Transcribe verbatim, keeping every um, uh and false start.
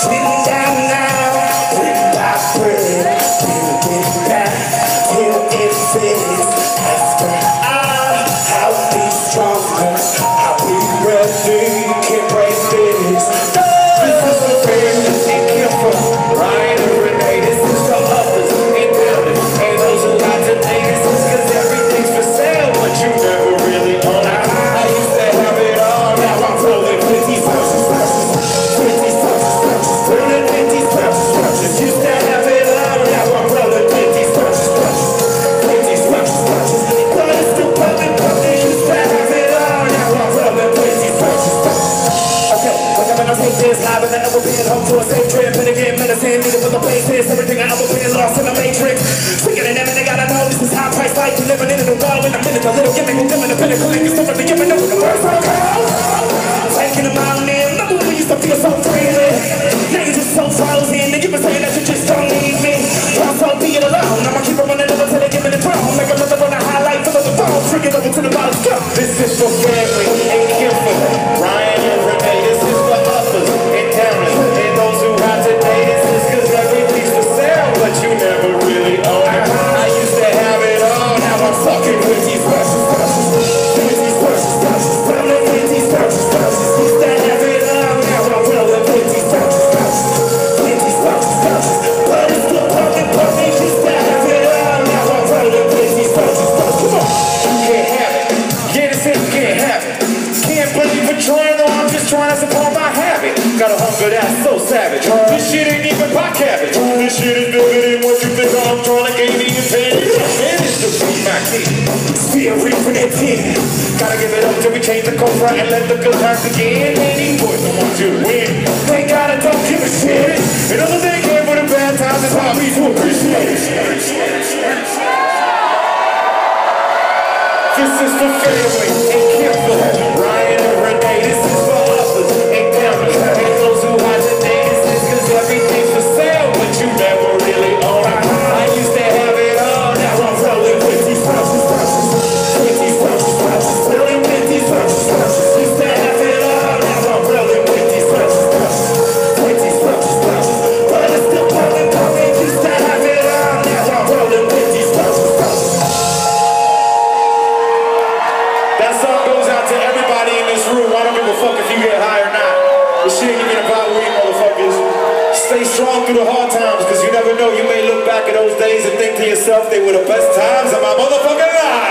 Sitting down now, brick by brick, build it back till it fits. After I, I'll be stronger, I'll be ready, can't break this. This is the thing that you kill for, Ryan and Renee. This is for others and doubters, and those who got to take this is cause everything's for sale, but you never really own it. I used to have it all, now I'm rolling with these verses, verses, with these verses, verses, rolling with these verses, verses. Used to have it all, now I'm rolling with these verses, verses, with these verses, verses. But it's still popping, popping. Used to have it all, now I'm rolling with these verses, verses. Okay, whenever I take this live and I ever been home to a safe trip, and again, medicine, needed for the basis, everything I ever been lost in the matrix. Speaking of them, and they gotta know this is high price life. You're living in the world in a minute, a little gimmick, and living a pinnacle, and you're still giving up with the words I call. Taking them out in, remember when we used to feel so freely? Now you're just so frozen, and you've been saying that you just don't need me. Well, so be it alone, I'ma keep it running over till they give me the throne. Make another one a highlight, fill up the phone, trigger over to the bottom, go. This is for family, ain't here for Ryan and Renee. This is for uppers and downers, and those who have today. This is cause everything's for sale, but you never really own it. I used to have it all, now I'm fucking with these verses, verses, with these verses, verses, rolling with these verses, verses. Used to have it all, now I'm rolling with these verses, verses, with these verses, verses. But it's still pumping, pumping. Used to have it all, now I'm rolling with these verses, verses. Come on, you can't have it. Yeah, this is you can't have it. Can't blame for trying, though I'm just trying to support my habit. Got a hunger that's so savage. This shit ain't even my cabbage. This shit is bigger than what you think I'm trying to gain me and pay. Man, it's the beat my kid. Still reaping that tin. Gotta give it up till we change the code right and let the good times begin. Man, these boys don't want you to win. Thank God I don't give a shit. And other thing came for the bad times is how we to appreciate it. This is for family and careful. Ryan and Renee, this is for uppers and downers, and those who hide today. This is cause everything's for sale, but you never really own it. I used to have it all, now I'm rolling with these verses, verses, with these verses, verses, rolling with these verses, verses. Used to have it all, now I'm rolling with these verses, verses, with these verses, verses. But it's still popping, popping. Used to have it all, now I'm rolling with these verses, verses. That song goes out to everybody in this room. I don't give a fuck if you get high or not. This shit ain't even about we motherfuckers. Stay strong through the hard times, cause you never know. You may look back at those days and think to yourself they were the best times of my motherfucking life.